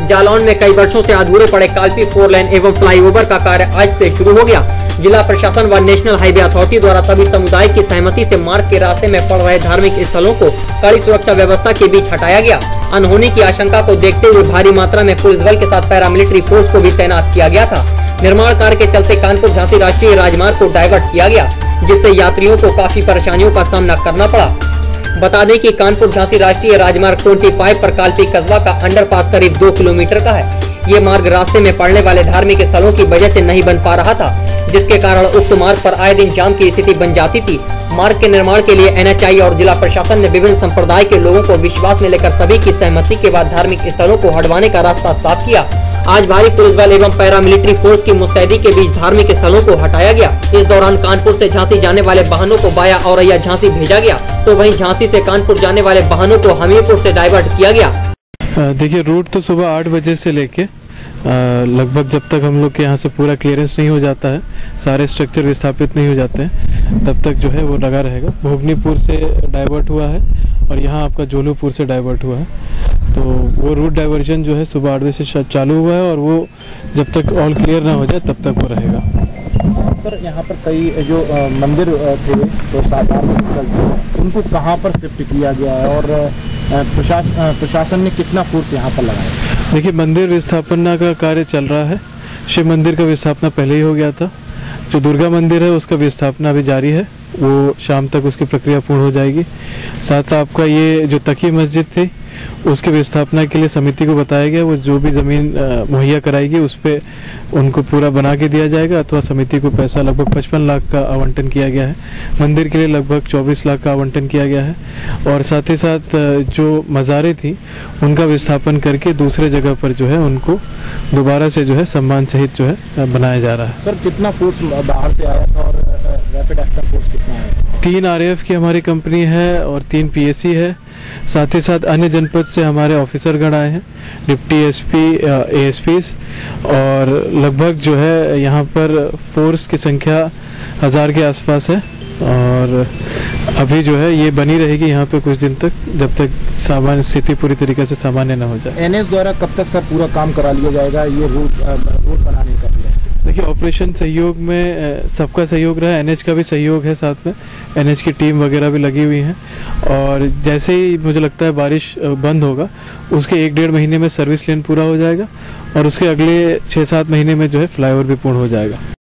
जालौन में कई वर्षों से अधूरे पड़े कालपी 4 लेन एवं फ्लाईओवर का कार्य आज से शुरू हो गया। जिला प्रशासन व नेशनल हाईवे अथॉरिटी द्वारा सभी समुदाय की सहमति से मार्ग के रास्ते में पड़ रहे धार्मिक स्थलों को कड़ी सुरक्षा व्यवस्था के बीच हटाया गया। अनहोनी की आशंका को देखते हुए भारी मात्रा में पुलिस बल के साथ पैरामिलिट्री फोर्स को भी तैनात किया गया था। निर्माण कार्य के चलते कानपुर झांसी राष्ट्रीय राजमार्ग को डाइवर्ट किया गया, जिससे यात्रियों को काफी परेशानियों का सामना करना पड़ा। बता दें कि कानपुर झांसी राष्ट्रीय राजमार्ग 25 पर कालपी कस्बा का अंडरपास करीब 2 किलोमीटर का है। ये मार्ग रास्ते में पड़ने वाले धार्मिक स्थलों की वजह से नहीं बन पा रहा था, जिसके कारण उक्त मार्ग पर आए दिन जाम की स्थिति बन जाती थी। मार्ग के निर्माण के लिए NHAI और जिला प्रशासन ने विभिन्न संप्रदाय के लोगों को विश्वास में लेकर सभी की सहमति के बाद धार्मिक स्थलों को हटवाने का रास्ता साफ किया। आज भारी पुलिस बल एवं पैरामिलिट्री फोर्स की मुस्तैदी के बीच धार्मिक स्थलों को हटाया गया। इस दौरान कानपुर से झांसी जाने वाले वाहनों को बाया औरैया झांसी भेजा गया, तो वहीं झांसी से कानपुर जाने वाले वाहनों को हमीरपुर से डाइवर्ट किया गया। देखिए, रूट तो सुबह 8 बजे से लेके लगभग जब तक हम लोग के यहाँ से पूरा क्लियरेंस नहीं हो जाता है, सारे स्ट्रक्चर विस्थापित नहीं हो जाते हैं, तब तक जो है वो लगा रहेगा। भोगनीपुर से डाइवर्ट हुआ है और यहाँ आपका जोलूपुर से डाइवर्ट हुआ है, तो वो रूट डाइवर्जन जो है सुबह 8 बजे से चालू हुआ है और वो जब तक ऑल क्लियर ना हो जाए तब तक वो रहेगा। सर, यहाँ पर कई जो मंदिर थे तो साधारण उनको कहाँ पर शिफ्ट किया गया है और प्रशासन ने कितना फोर्स यहाँ पर लगाया? देखिए, मंदिर विस्थापना का कार्य चल रहा है। शिव मंदिर का विस्थापना पहले ही हो गया था। जो दुर्गा मंदिर है उसका विस्थापना अभी जारी है, वो शाम तक उसकी प्रक्रिया पूर्ण हो जाएगी। साथ आपका ये जो तकी मस्जिद थी उसके विस्थापना के लिए समिति को बताया गया, वो जो भी ज़मीन मुहैया कराएगी उस पर उनको पूरा बना के दिया जाएगा, अथवा समिति को पैसा लगभग 55 लाख का आवंटन किया गया है। मंदिर के लिए लगभग 24 लाख का आवंटन किया गया है और साथ ही साथ जो मज़ारें थी उनका विस्थापन करके दूसरे जगह पर जो है उनको दोबारा से जो है सम्मान सहित जो है बनाया जा रहा है। सर, कितना फोर्स बाहर से आया था और रैपिड एक्शन फोर्स कितना है? 3 RAF की हमारी कंपनी है और 3 PSC है। साथ ही साथ अन्य जनपद से हमारे ऑफिसरगण आए हैं, डिप्टी SP ASPs, और लगभग जो है यहाँ पर फोर्स की संख्या 1000 के आसपास है और अभी जो है ये बनी रहेगी यहाँ पे कुछ दिन तक, जब तक सामान्य स्थिति पूरी तरीके से सामान्य न हो जाए। NH द्वारा कब तक सर पूरा काम करा लिया जाएगा ये रोड बनाने का? देखिए, ऑपरेशन सहयोग में सबका सहयोग रहा है, NH का भी सहयोग है, साथ में NH की टीम वगैरह भी लगी हुई हैं और जैसे ही मुझे लगता है बारिश बंद होगा उसके 1-1.5 महीने में सर्विस लेन पूरा हो जाएगा और उसके अगले 6-7 महीने में जो है फ्लाईओवर भी पूर्ण हो जाएगा।